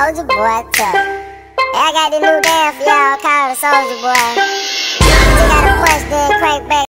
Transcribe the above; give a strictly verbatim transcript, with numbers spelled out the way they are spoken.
Soulja Boy tough. Hey, I got this new dance for y'all called the Soulja Boy. You just gotta punch, then crank back.